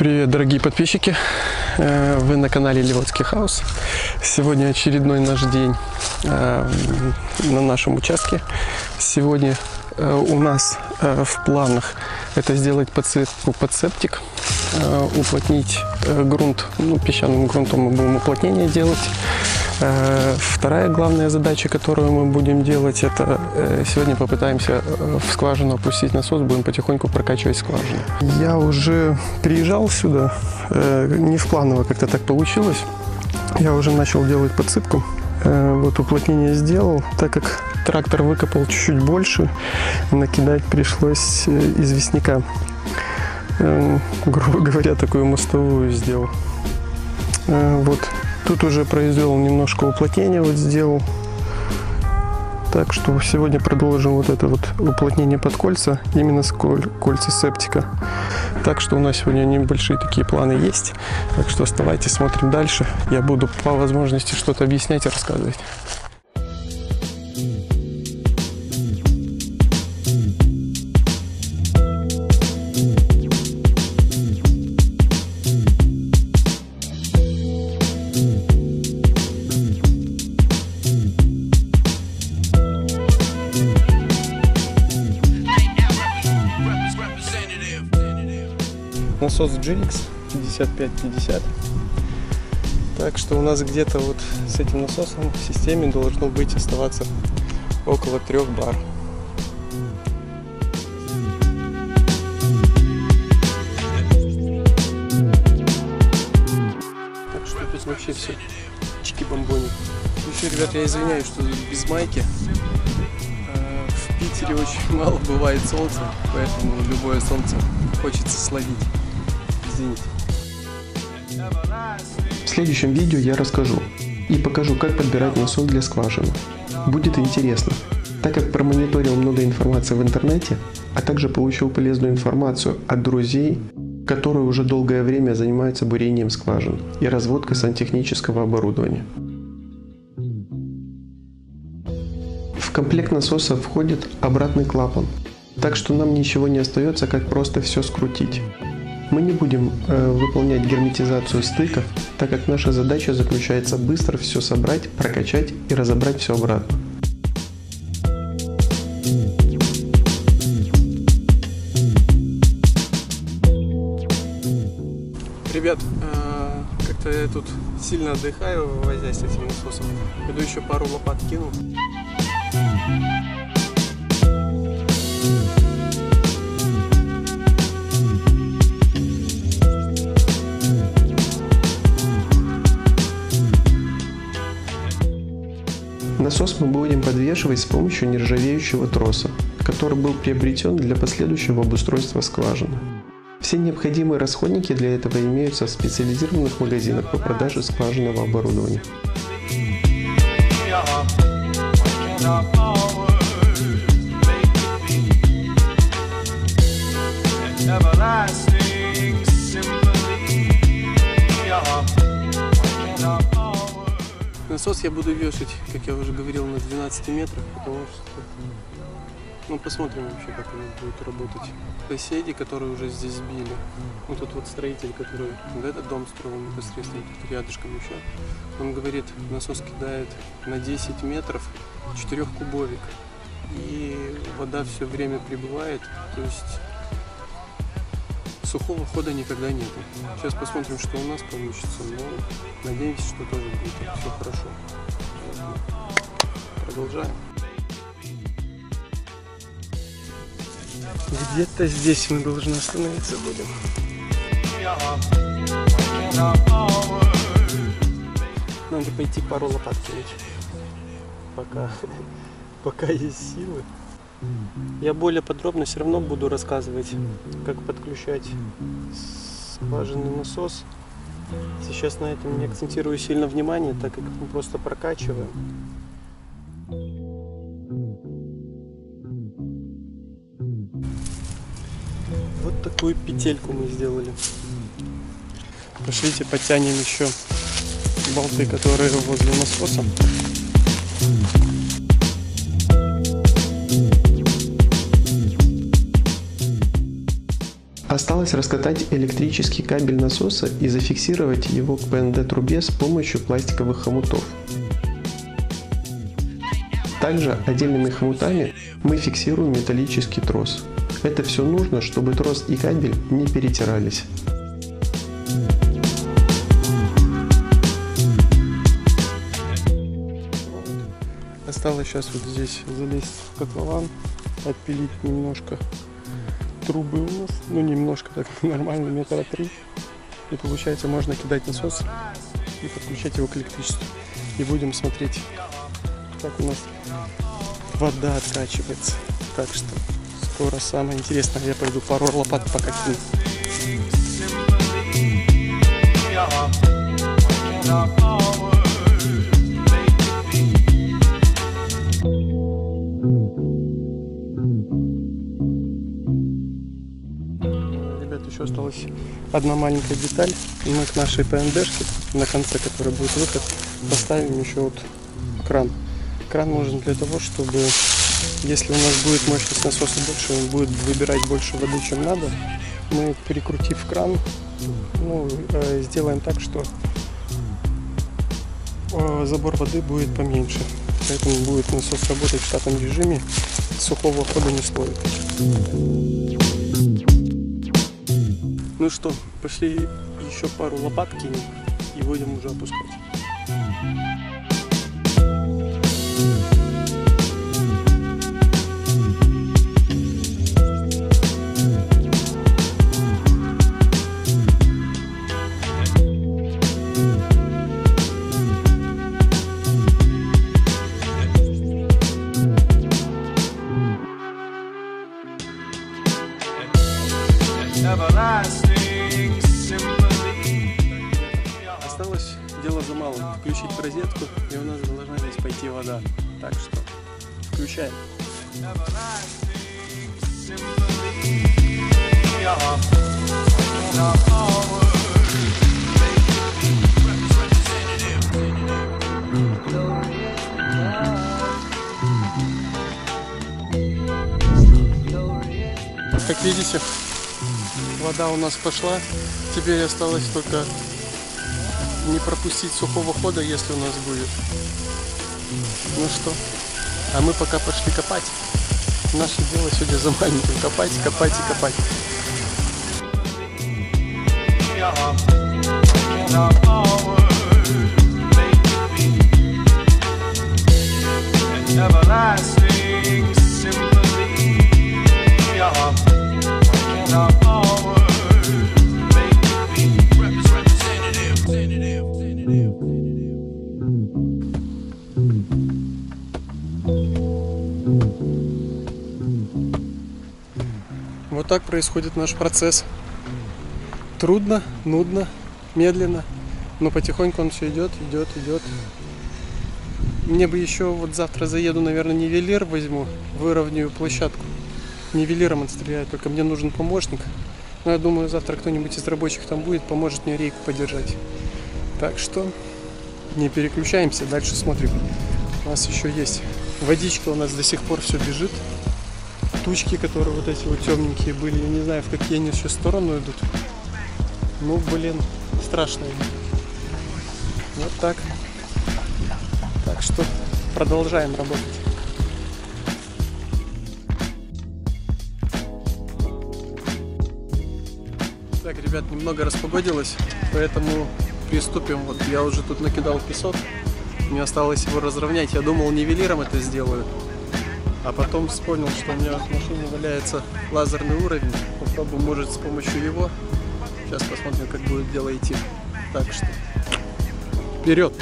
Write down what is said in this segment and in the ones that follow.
Привет, дорогие подписчики! Вы на канале Ливотский хаус. Сегодня очередной наш день на нашем участке. Сегодня у нас в планах это сделать подсыпку под септик, уплотнить грунт, песчаным грунтом мы будем уплотнение делать. Вторая главная задача, которую мы будем делать, это сегодня попытаемся в скважину опустить насос, будем потихоньку прокачивать скважину. Я уже приезжал сюда, не в планово как-то так получилось. Я уже начал делать подсыпку, вот уплотнение сделал, так как трактор выкопал чуть-чуть больше, накидать пришлось известняка. Грубо говоря, такую мостовую сделал. Вот. Тут уже произвел немножко уплотнения, вот сделал. Так что сегодня продолжим вот это вот уплотнение под кольца, именно с кольца септика. Так что у нас сегодня небольшие такие планы есть. Так что оставайтесь, смотрим дальше. Я буду по возможности что-то объяснять и рассказывать. Насос GX 5550. Так что у нас где-то вот с этим насосом в системе должно быть оставаться около 3 бар. Так что тут вообще все чики-бомбони. Еще, ребят, я извиняюсь, что без майки. В Питере очень мало бывает солнца, поэтому любое солнце хочется словить. Извините. В следующем видео я расскажу и покажу, как подбирать насос для скважины. Будет интересно, так как промониторил много информации в интернете, а также получил полезную информацию от друзей, которые уже долгое время занимаются бурением скважин и разводкой сантехнического оборудования. В комплект насоса входит обратный клапан, так что нам ничего не остается, как просто все скрутить. Мы не будем выполнять герметизацию стыков, так как наша задача заключается быстро все собрать, прокачать и разобрать все обратно. Ребят, как-то я тут сильно отдыхаю, возясь с этим насосом. Иду еще пару лопат кину. Насос мы будем подвешивать с помощью нержавеющего троса, который был приобретен для последующего обустройства скважины. Все необходимые расходники для этого имеются в специализированных магазинах по продаже скважинного оборудования. Насос я буду вешать, как я уже говорил, на 12 метрах, потому что, посмотрим вообще, как он будет работать. Соседи, которые уже здесь били, вот тот вот строитель, который этот дом строил непосредственно тут рядышком еще, он говорит, насос кидает на 10 метров 4-кубовик, и вода все время прибывает, то есть сухого хода никогда нет. Сейчас посмотрим, что у нас получится, но надеемся, что тоже будет все хорошо. Продолжаем. Где-то здесь мы должны остановиться будем. Надо пойти пару лопат кинуть, пока есть силы. Я более подробно все равно буду рассказывать, как подключать скважинный насос. Сейчас на этом не акцентирую сильно внимание, так как мы просто прокачиваем. Вот такую петельку мы сделали. Пошлите подтянем еще болты, которые возле насоса. Осталось раскатать электрический кабель насоса и зафиксировать его к ПНД-трубе с помощью пластиковых хомутов. Также отдельными хомутами мы фиксируем металлический трос. Это все нужно, чтобы трос и кабель не перетирались. Осталось сейчас вот здесь залезть в котлован, отпилить немножко трубы у нас, ну немножко, так нормально, 3 метра. И получается можно кидать насос и подключать его к электричеству. И будем смотреть, как у нас вода откачивается. Так что скоро самое интересное. Я пойду пару лопат пока кину. Еще осталась одна маленькая деталь. Мы к нашей ПНДшке, на конце которой будет выход, поставим еще вот кран. Кран нужен для того, чтобы, если у нас будет мощность насоса больше, он будет выбирать больше воды, чем надо. Мы, перекрутив кран, сделаем так, что забор воды будет поменьше. Поэтому будет насос работать в штатном режиме, сухого хода не словит. Ну что, пошли еще пару лопат кинем и будем уже опускать. Осталось дело за малым. Включить в розетку, и у нас должна здесь пойти вода. Так что включаем. Как видите, вода у нас пошла. Теперь осталось только не пропустить сухого хода, если у нас будет. Ну что, а мы пока пошли копать. Наше дело сегодня за маленьким: копать, копать и копать. Вот так происходит наш процесс. Трудно, нудно, медленно, но потихоньку он все идет. Мне бы еще вот завтра заеду, наверное, нивелир возьму, выровняю площадку. Нивелиром отстреляю, только мне нужен помощник. Но я думаю, завтра кто-нибудь из рабочих там будет, поможет мне рейку подержать. Так что не переключаемся, дальше смотрим. У нас еще есть водичка, у нас до сих пор все бежит. Тучки, которые вот эти вот темненькие были, я не знаю, в какие они сейчас сторону идут. Ну, блин, страшно. Вот так. Так что продолжаем работать. Так, ребят, немного распогодилось, поэтому приступим. Вот я уже тут накидал песок, мне осталось его разровнять. Я думал, нивелиром это сделаю, а потом вспомнил, что у меня в машине валяется лазерный уровень. Попробуем, может, с помощью его. Сейчас посмотрим, как будет дело идти. Так что вперед!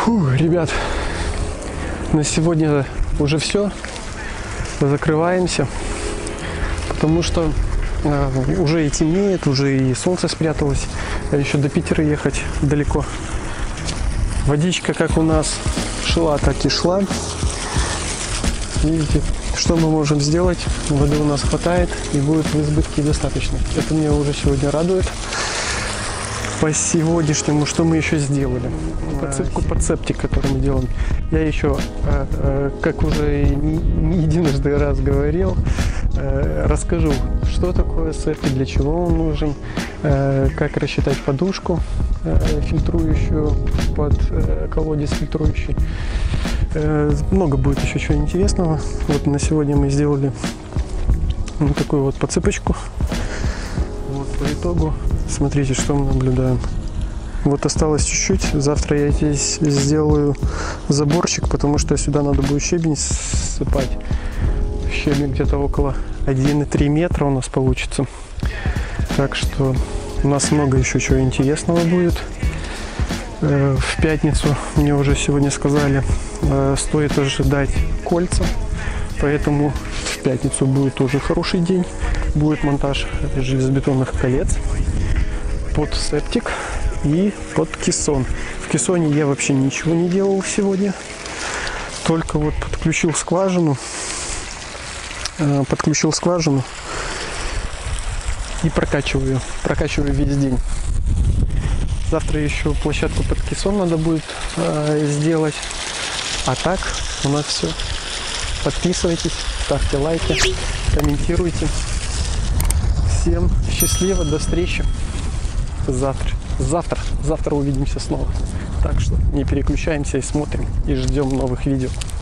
Фу, ребят, на сегодня уже все. Закрываемся, потому что уже и темнеет, уже и солнце спряталось, а еще до Питера ехать далеко. Водичка как у нас шла, так и шла. Видите, что мы можем сделать? Воды у нас хватает и будет в избытке достаточно. Это меня уже сегодня радует. По сегодняшнему, что мы еще сделали? Подсыпку под септик, который мы делаем. Я еще, как уже не единожды раз говорил, расскажу, что такое септик, для чего он нужен, как рассчитать подушку фильтрующую под колодец фильтрующий. Много будет еще чего интересного. Вот на сегодня мы сделали вот такую вот подсыпочку. Вот по итогу смотрите, что мы наблюдаем. Вот осталось чуть-чуть. Завтра я здесь сделаю заборчик, потому что сюда надо будет щебень сыпать. Щебень где-то около 1,3 метра у нас получится. Так что у нас много еще чего интересного будет. В пятницу мне уже сегодня сказали, стоит ожидать кольца. Поэтому в пятницу будет тоже хороший день. Будет монтаж железобетонных колец под септик и под кессон. В кессоне я вообще ничего не делал сегодня. Только вот подключил скважину и прокачиваю весь день. Завтра еще площадку под кессон надо будет сделать. А так у нас все. Подписывайтесь, ставьте лайки, комментируйте. Всем счастливо, до встречи завтра увидимся снова. Так что не переключаемся и смотрим, и ждем новых видео.